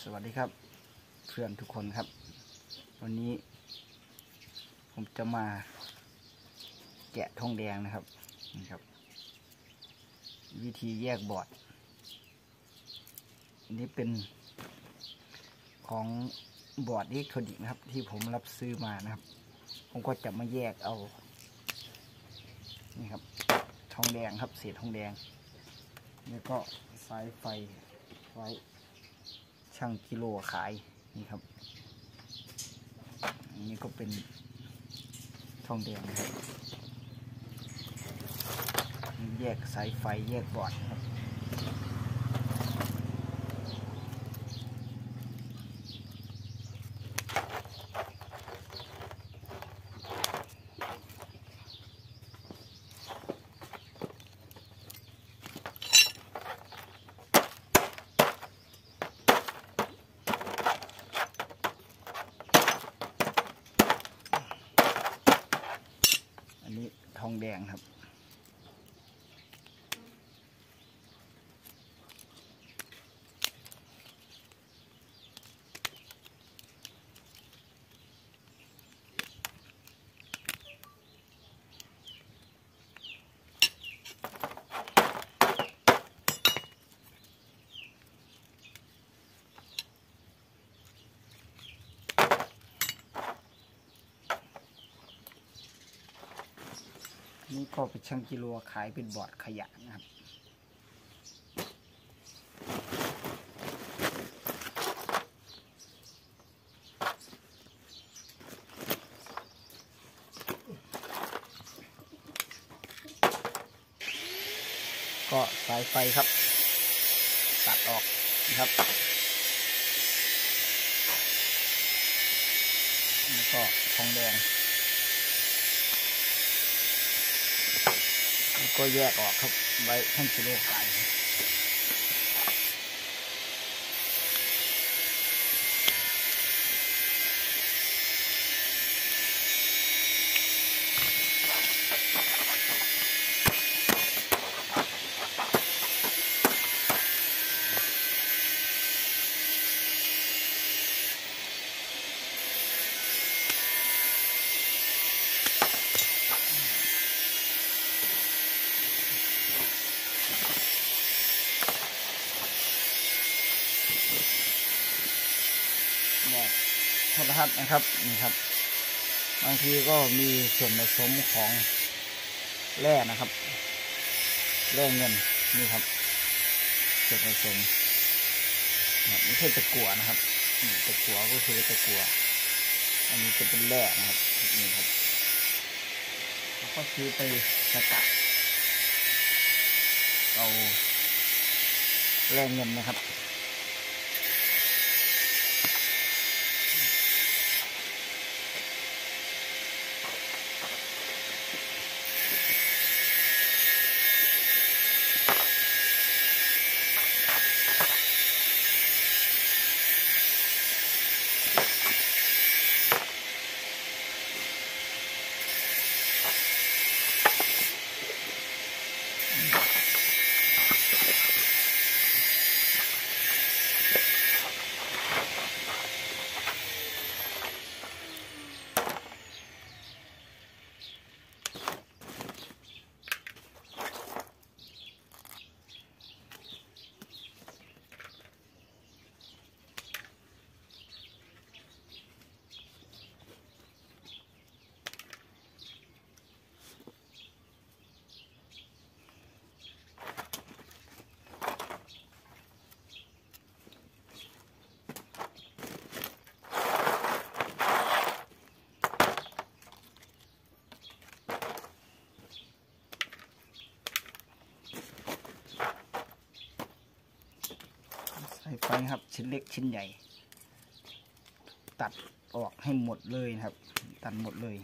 วัสดีครับเพื่อนทุกคนครับวันนี้ผมจะมาแกะทองแดงนะครับนี่ครับวิธีแยกบอร์ดอันนี้เป็นของบอร์ดอิเล็กทรอนิกส์นะครับที่ผมรับซื้อมานะครับผมก็จะมาแยกเอานี่ครับทองแดงครับเศษทองแดงแล้วก็สายไฟไว้ช่างกิโลขายนี่ครับอันนี้ก็เป็นทองแดงนะครับแยกสายไฟแยกบอร์ดครับอันนี้ทองแดงครับนี่ก็เป็นช่างกิโลขายเป็นบอร์ดขยะนะครับก็สายไฟครับตัดออกนะครับแล้วก็ทองแดงแล้วก็แยกออกครับไว้ช่างกิโลขายแบบโทรทัศน์นะครับนี่ครับบางทีก็มีส่วนผสมของแร่นะครับแร่เงินนี่ครับส่วนผสมไม่ใช่ตะกั่วนะครับตะกั่วก็คือตะกั่วอันนี้จะเป็นแร่นะครับนี่ครับแล้วก็ซื้อไปสกัดเอาแร่เงินนะครับสายไฟครับชิ้นเล็กชิ้นใหญ่ตัดออกให้หมดเลยนะครับตัดหมดเลย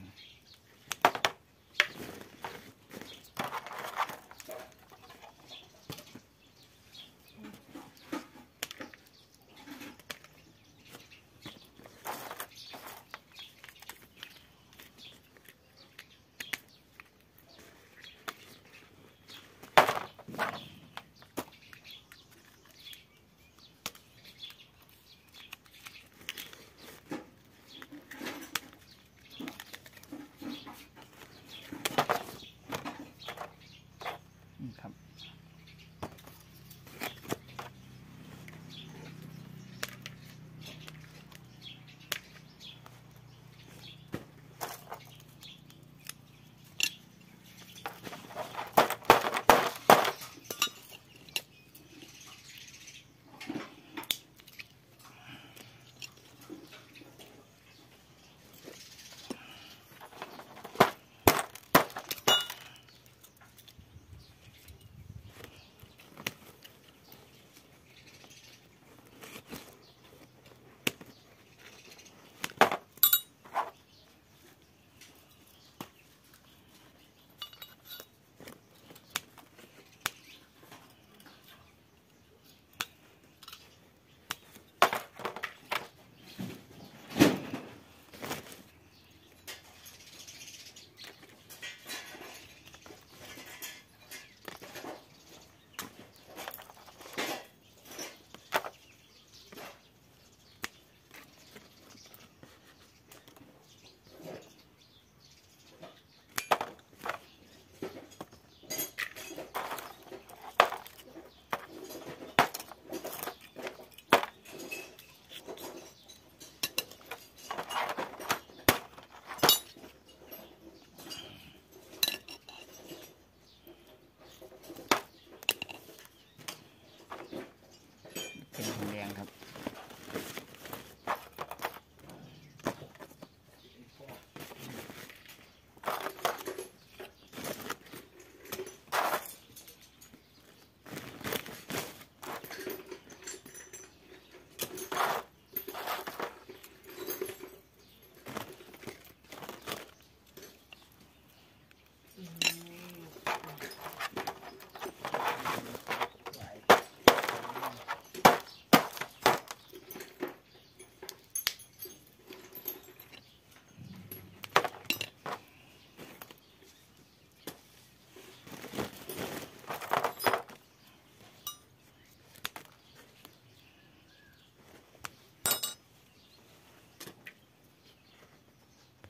เป็นอย่างนี้